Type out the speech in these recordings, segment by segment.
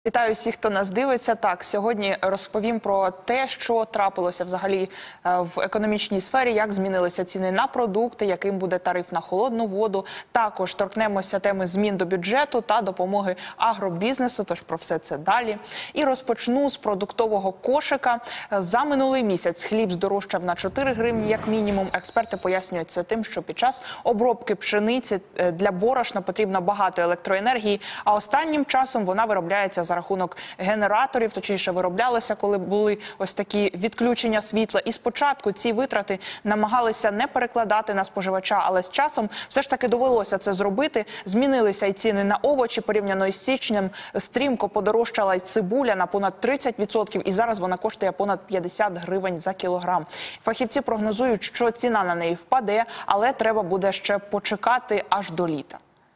Вітаю всіх, хто нас дивиться. Так, сьогодні розповім про те, що трапилося взагалі в економічній сфері, як змінилися ціни на продукти, яким буде тариф на холодну воду. Також торкнемося теми змін до бюджету та допомоги агробізнесу, тож про все це далі. І розпочну з продуктового кошика. За минулий місяць хліб здорожчав на 4 гривні як мінімум. Експерти пояснюють це тим, що під час обробки пшениці для борошна потрібно багато електроенергії, а останнім часом вона виробляється за рахунок генераторів, точніше вироблялися, коли були ось такі відключення світла. І спочатку ці витрати намагалися не перекладати на споживача, але з часом все ж таки довелося це зробити. Змінилися й ціни на овочі порівняно із січнем. Стрімко подорожчала й цибуля на понад 30%, і зараз вона коштує понад 50 гривень за кілограм. Фахівці прогнозують, що ціна на неї впаде, але треба буде ще почекати аж до літа.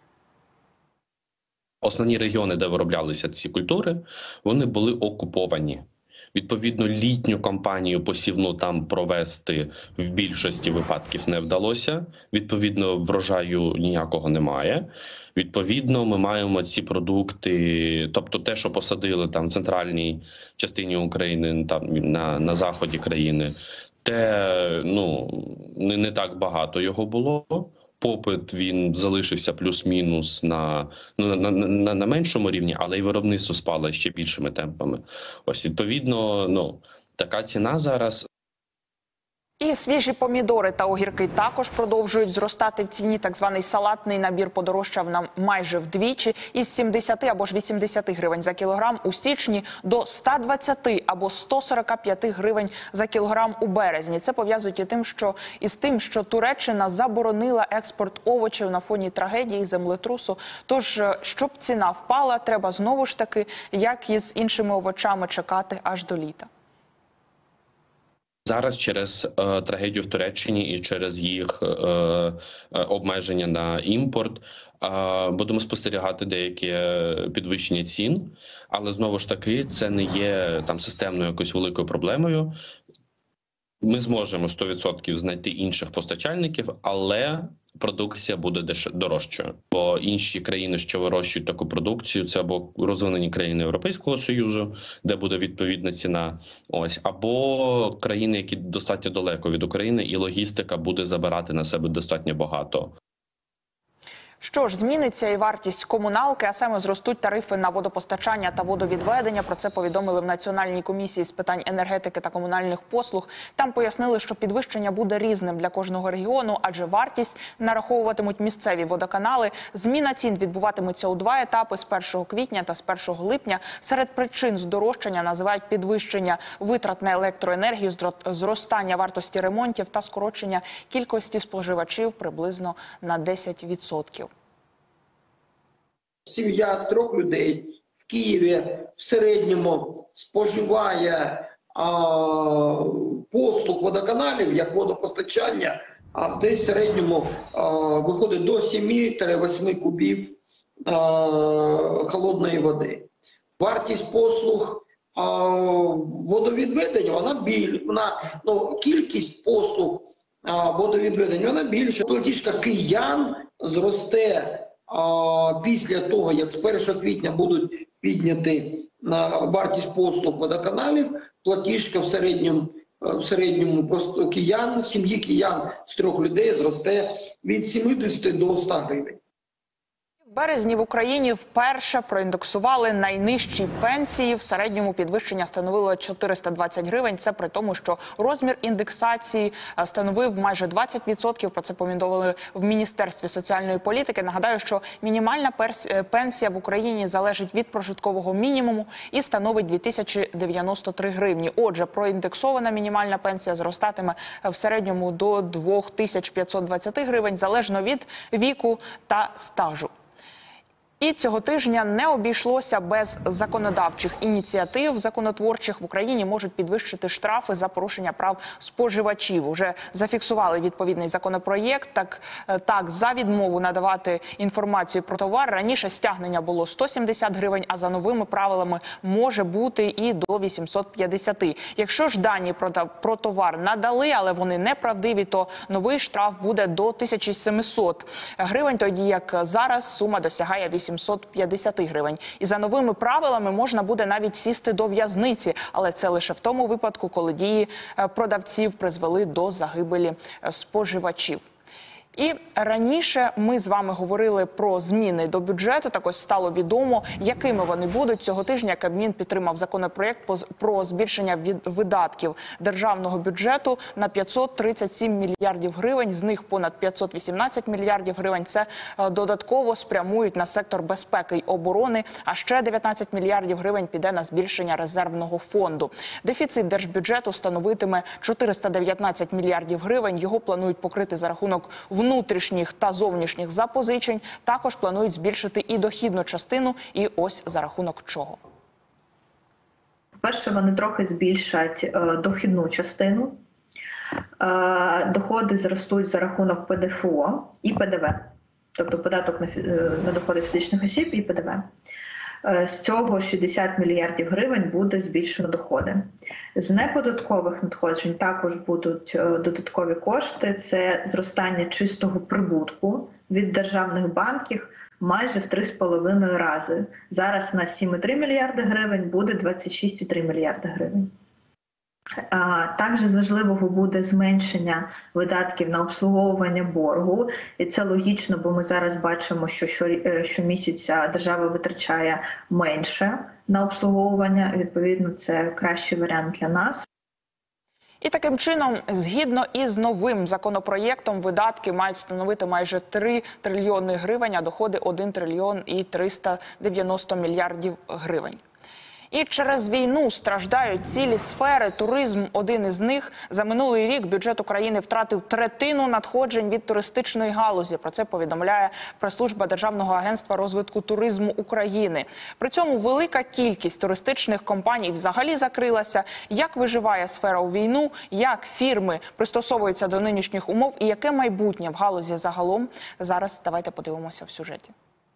Основні регіони, де вироблялися ці культури, вони були окуповані. Відповідно, літню кампанію посівну там провести в більшості випадків не вдалося. Відповідно, врожаю ніякого немає. Відповідно, ми маємо ці продукти, тобто те, що посадили там в центральній частині України, там на заході країни, те, не так багато його було. Попит, він залишився плюс-мінус на меншому рівні, але й виробництво спало ще більшими темпами. Ось, відповідно, така ціна зараз. І свіжі помідори та огірки також продовжують зростати в ціні. Так званий салатний набір подорожчав на майже вдвічі – із 70 або ж 80 гривень за кілограм у січні до 120 або 145 гривень за кілограм у березні. Це пов'язують із тим, що Туреччина заборонила експорт овочів на фоні трагедії землетрусу. Тож, щоб ціна впала, треба знову ж таки, як і з іншими овочами, чекати аж до літа. Зараз через трагедію в Туреччині і через їх обмеження на імпорт будемо спостерігати деяке підвищення цін, але знову ж таки це не є там системною якоюсь великою проблемою. Ми зможемо 100% знайти інших постачальників, але продукція буде дорожчою. Бо інші країни, що вирощують таку продукцію, це або розвинені країни Європейського Союзу, де буде відповідна ціна, або країни, які достатньо далеко від України, і логістика буде забирати на себе достатньо багато. Що ж, зміниться і вартість комуналки, а саме зростуть тарифи на водопостачання та водовідведення. Про це повідомили в Національній комісії з питань енергетики та комунальних послуг. Там пояснили, що підвищення буде різним для кожного регіону, адже вартість нараховуватимуть місцеві водоканали. Зміна цін відбуватиметься у 2 етапи – з 1 квітня та з 1 липня. Серед причин здорожчання називають підвищення витрат на електроенергію, зростання вартості ремонтів та скорочення кількості споживачів приблизно на 10%. Сім'я з 3 людей в Києві в середньому споживає послуг водоканалів, як водопостачання, а десь в середньому виходить до 7-8 кубів холодної води. Вартість послуг водовідведення, кількість послуг водовідведення, вона більша. Платіжка киян зросте після того, як з 1 квітня будуть підняти вартість послуг водоканалів. Платіжка в середньому просто сім'ї киян з 3 людей зросте від 70 до 100 гривень. В березні в Україні вперше проіндексували найнижчі пенсії. В середньому підвищення становило 420 гривень. Це при тому, що розмір індексації становив майже 20%. Про це повідомили в Міністерстві соціальної політики. Нагадаю, що мінімальна пенсія в Україні залежить від прожиткового мінімуму і становить 2093 гривні. Отже, проіндексована мінімальна пенсія зростатиме в середньому до 2520 гривень, залежно від віку та стажу. І цього тижня не обійшлося без законодавчих ініціатив. Законотворчих в Україні можуть підвищити штрафи за порушення прав споживачів. Уже зафіксували відповідний законопроєкт. Так, за відмову надавати інформацію про товар раніше стягнення було 170 гривень, а за новими правилами може бути і до 850. Якщо ж дані про товар надали, але вони неправдиві, то новий штраф буде до 1700 гривень, тоді як зараз сума досягає 800 750 гривень. І за новими правилами можна буде навіть сісти до в'язниці, але це лише в тому випадку, коли дії продавців призвели до загибелі споживачів. І раніше ми з вами говорили про зміни до бюджету. Так ось стало відомо, якими вони будуть. Цього тижня Кабмін підтримав законопроєкт про збільшення видатків державного бюджету на 537 мільярдів гривень. З них понад 518 мільярдів гривень – це додатково спрямують на сектор безпеки й оборони, а ще 19 мільярдів гривень піде на збільшення резервного фонду. Дефіцит держбюджету становитиме 419 мільярдів гривень. Його планують покрити за рахунок внутрішніх та зовнішніх запозичень. Також планують збільшити і дохідну частину. І ось за рахунок чого. Перше, вони трохи збільшать дохідну частину. Доходи зростуть за рахунок ПДФО і ПДВ. Тобто податок на доходи фізичних осіб і ПДВ. З цього 60 мільярдів гривень буде збільшено доходи. З неподаткових надходжень також будуть додаткові кошти. Це зростання чистого прибутку від державних банків майже в 3,5 рази. Зараз на 7,3 мільярди гривень буде 26,3 мільярди гривень. Також з важливого буде зменшення видатків на обслуговування боргу. І це логічно, бо ми зараз бачимо, що щомісяця держава витрачає менше на обслуговування. Відповідно, це кращий варіант для нас. І таким чином, згідно із новим законопроєктом, видатки мають становити майже 3 трильйони гривень, а доходи 1 трильйон і 390 мільярдів гривень. І через війну страждають цілі сфери. Туризм – один із них. За минулий рік бюджет України втратив третину надходжень від туристичної галузі. Про це повідомляє прес-служба Державного агентства розвитку туризму України. При цьому велика кількість туристичних компаній взагалі закрилася. Як виживає сфера у війну, як фірми пристосовуються до нинішніх умов і яке майбутнє в галузі загалом? Зараз давайте подивимося в сюжеті.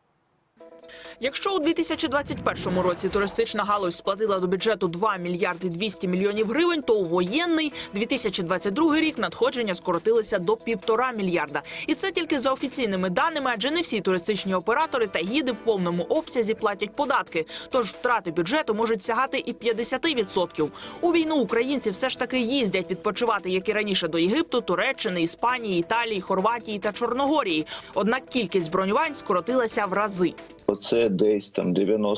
Якщо у 2021 році туристична галузь сплатила до бюджету 2 мільярди 200 мільйонів гривень, то у воєнний 2022 рік надходження скоротилися до 1,5 мільярда. І це тільки за офіційними даними, адже не всі туристичні оператори та гіди в повному обсязі платять податки. Тож втрати бюджету можуть сягати і 50%. У війну українці все ж таки їздять відпочивати, як і раніше, до Єгипту, Туреччини, Іспанії, Італії, Хорватії та Чорногорії. Однак кількість бронювань скоротилася в рази. Це десь там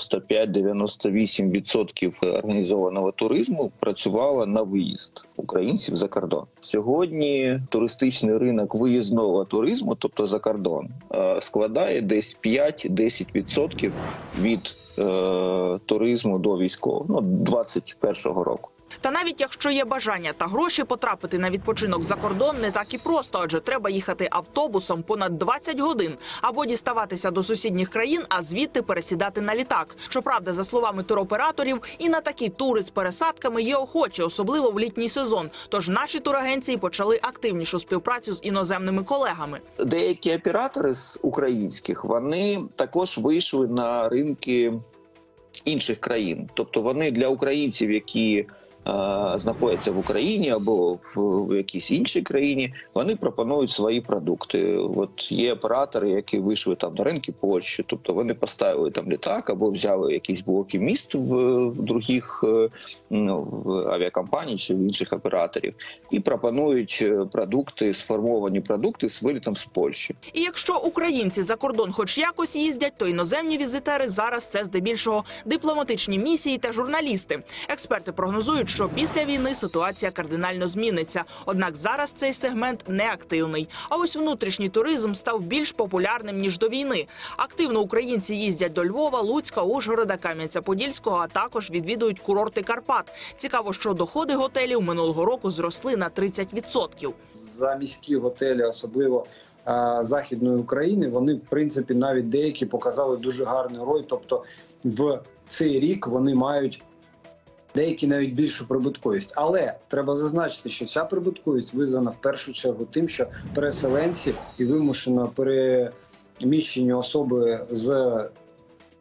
95-98% організованого туризму працювало на виїзд українців за кордон. Сьогодні туристичний ринок виїзного туризму, тобто за кордон, складає десь 5-10% від туризму до військового, 21-го року. Та навіть якщо є бажання та гроші, потрапити на відпочинок за кордон не так і просто, адже треба їхати автобусом понад 20 годин або діставатися до сусідніх країн, а звідти пересідати на літак. Щоправда, за словами туроператорів, і на такі тури з пересадками є охочі, особливо в літній сезон. Тож наші турагенції почали активнішу співпрацю з іноземними колегами. Деякі оператори з українських, вони також вийшли на ринки інших країн. Тобто вони для українців, які знаходяться в Україні або в якійсь іншій країні, вони пропонують свої продукти. От є оператори, які вийшли там на ринки Польщі, тобто вони поставили там літак або взяли якісь блоки міст в других авіакомпаній чи в інших операторів і пропонують продукти, сформовані продукти з вилітом з Польщі. І якщо українці за кордон хоч якось їздять, то іноземні візитери зараз це здебільшого дипломатичні місії та журналісти. Експерти прогнозують, що після війни ситуація кардинально зміниться. Однак зараз цей сегмент неактивний. А ось внутрішній туризм став більш популярним, ніж до війни. Активно українці їздять до Львова, Луцька, Ужгорода, Кам'янця-Подільського, а також відвідують курорти Карпат. Цікаво, що доходи готелів минулого року зросли на 30%. За міські готелі, особливо Західної України, вони, в принципі, навіть деякі показали дуже гарний рой. Тобто в цей рік вони мають деякі навіть більшу прибутковість. Але треба зазначити, що ця прибутковість визвана в першу чергу тим, що переселенці і вимушено переміщені особи з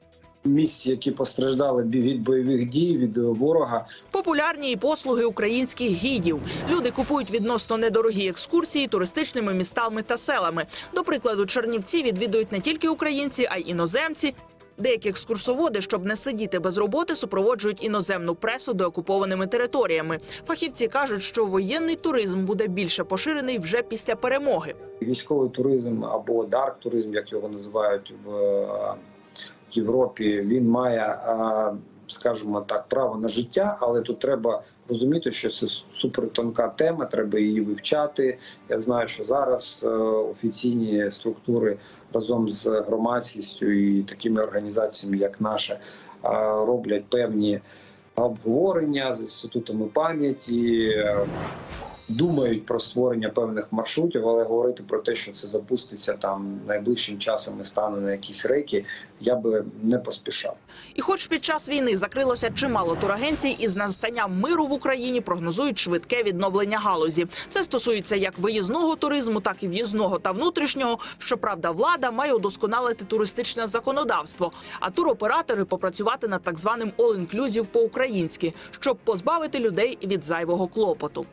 місць, які постраждали від бойових дій, від ворога. Популярні і послуги українських гідів. Люди купують відносно недорогі екскурсії туристичними містами та селами. До прикладу, Чернівці відвідують не тільки українці, а й іноземці. Деякі екскурсоводи, щоб не сидіти без роботи, супроводжують іноземну пресу деокупованими територіями. Фахівці кажуть, що воєнний туризм буде більше поширений вже після перемоги. Військовий туризм або дарк-туризм, як його називають в Європі, він має, скажімо так, право на життя, але тут треба розуміти, що це супертонка тема, треба її вивчати. Я знаю, що зараз офіційні структури разом з громадськістю і такими організаціями, як наша, роблять певні обговорення з інститутами пам'яті, думають про створення певних маршрутів, але говорити про те, що це запуститься там найближчим часом і стане на якісь рейки, я би не поспішав. І хоч під час війни закрилося чимало турагенцій, із настанням миру в Україні прогнозують швидке відновлення галузі. Це стосується як виїзного туризму, так і в'їзного та внутрішнього. Щоправда, влада має удосконалити туристичне законодавство, а туроператори попрацювати над так званим all-inclusive по-українськи, щоб позбавити людей від зайвого клопоту.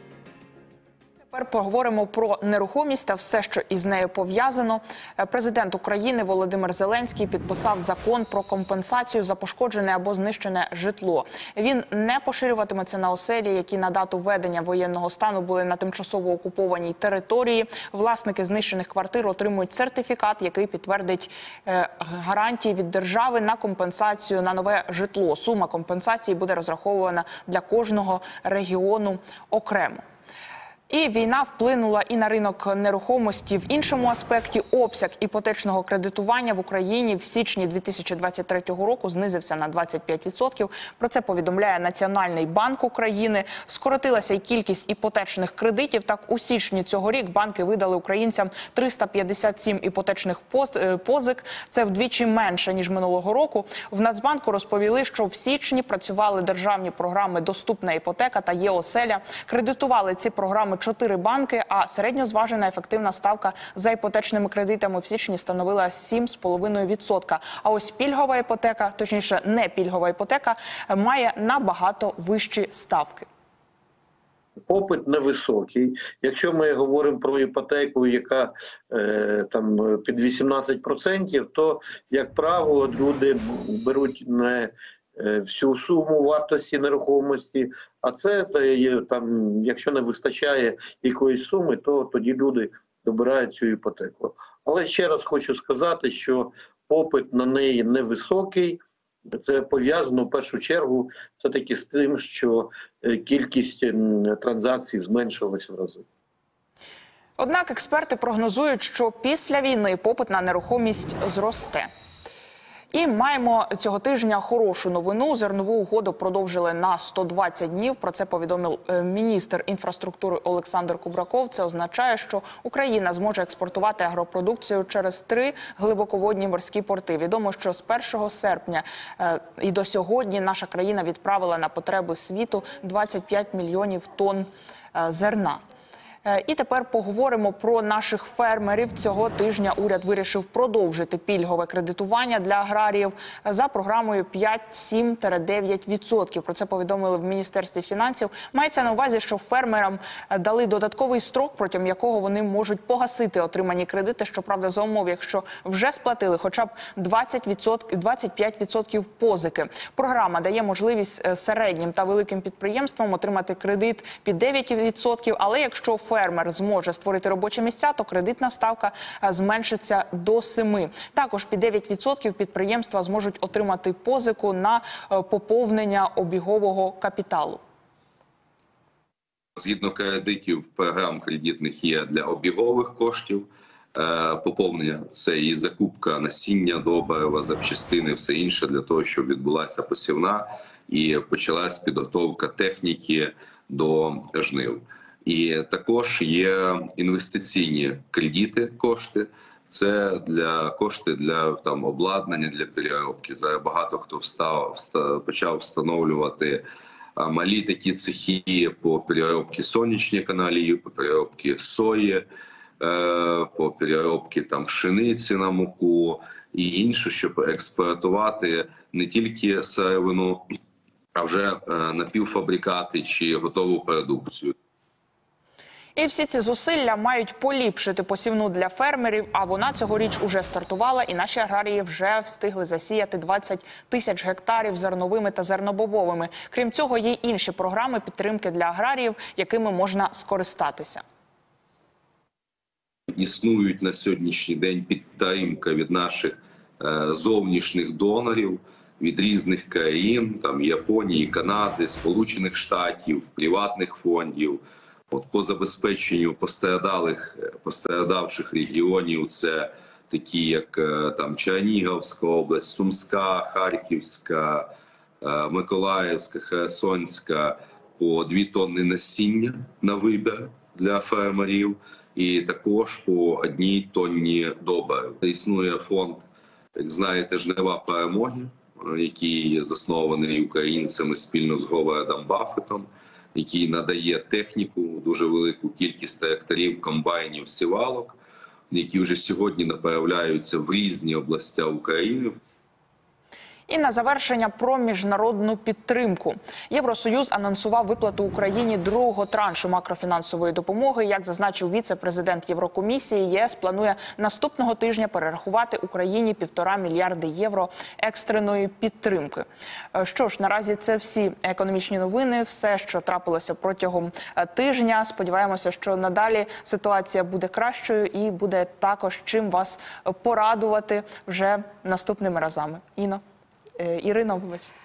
Тепер поговоримо про нерухомість та все, що із нею пов'язано. Президент України Володимир Зеленський підписав закон про компенсацію за пошкоджене або знищене житло. Він не поширюватиметься на оселі, які на дату введення воєнного стану були на тимчасово окупованій території. Власники знищених квартир отримують сертифікат, який підтвердить гарантії від держави на компенсацію на нове житло. Сума компенсації буде розрахована для кожного регіону окремо. І війна вплинула і на ринок нерухомості в іншому аспекті. Обсяг іпотечного кредитування в Україні в січні 2023 року знизився на 25%. Про це повідомляє Національний банк України. Скоротилася й кількість іпотечних кредитів. Так, у січні цього року банки видали українцям 357 іпотечних позик. Це вдвічі менше, ніж минулого року. В Нацбанку розповіли, що в січні працювали державні програми «Доступна іпотека» та «Є-оселя». Кредитували ці програми 4 банки, а середньозважена ефективна ставка за іпотечними кредитами в січні становила 7,5%. А ось пільгова іпотека, точніше не пільгова іпотека, має набагато вищі ставки. Попит невисокий. Якщо ми говоримо про іпотеку, яка там під 18%, то, як правило, люди беруть не всю суму вартості нерухомості, а це там, якщо не вистачає якоїсь суми, то тоді люди добирають цю іпотеку. Але ще раз хочу сказати, що попит на неї невисокий. Це пов'язано в першу чергу все-таки з тим, що кількість транзакцій зменшилась в рази. Однак експерти прогнозують, що після війни попит на нерухомість зросте. І маємо цього тижня хорошу новину. Зернову угоду продовжили на 120 днів. Про це повідомив міністр інфраструктури Олександр Кубраков. Це означає, що Україна зможе експортувати агропродукцію через 3 глибоководні морські порти. Відомо, що з 1 серпня і до сьогодні наша країна відправила на потреби світу 25 мільйонів тонн зерна. І тепер поговоримо про наших фермерів. Цього тижня уряд вирішив продовжити пільгове кредитування для аграріїв за програмою 5-7-9%. Про це повідомили в Міністерстві фінансів. Мається на увазі, що фермерам дали додатковий строк, протягом якого вони можуть погасити отримані кредити, щоправда, за умов, якщо вже сплатили хоча б 25% позики. Програма дає можливість середнім та великим підприємствам отримати кредит під 9%, але якщо фермер зможе створити робочі місця, то кредитна ставка зменшиться до 7%. Також під 9% підприємства зможуть отримати позику на поповнення обігового капіталу. Згідно кредитів, програм кредитних є для обігових коштів. Поповнення – це і закупка насіння, добрива, запчастини, все інше для того, щоб відбулася посівна і почалась підготовка техніки до жнив. І також є інвестиційні кредити, кошти. Це кошти для обладнання, для переробки. Зараз багато хто почав встановлювати малі такі цехи по переробці сонячної каналії, по переробці сої, по переробці пшениці на муку. і інше, щоб експортувати не тільки сировину, а вже напівфабрикати чи готову продукцію. І всі ці зусилля мають поліпшити посівну для фермерів, а вона цьогоріч уже стартувала, і наші аграрії вже встигли засіяти 20 тисяч гектарів зерновими та зернобобовими. Крім цього, є й інші програми підтримки для аграріїв, якими можна скористатися. Існують на сьогоднішній день підтримка від наших зовнішніх донорів, від різних країн, там Японії, Канади, Сполучених Штатів, приватних фондів. По забезпеченню постраждавших регіонів, це такі як там Чернігівська область, Сумська, Харківська, Миколаївська, Херсонська, по 2 тонни насіння на вибір для фермерів і також по 1 тонні добрив. Існує фонд, як знаєте, «Жнива перемоги», який заснований українцями спільно з Говардом Баффетом, який надає техніку, дуже велику кількість тракторів, комбайнів, сівалок, які вже сьогодні направляються в різні області України. І на завершення про міжнародну підтримку. Євросоюз анонсував виплату Україні другого траншу макрофінансової допомоги. Як зазначив віце-президент Єврокомісії, ЄС планує наступного тижня перерахувати Україні 1,5 мільярди євро екстреної підтримки. Що ж, наразі це всі економічні новини, все, що трапилося протягом тижня. Сподіваємося, що надалі ситуація буде кращою і буде також чим вас порадувати вже наступними разами. Ірино, вибачте.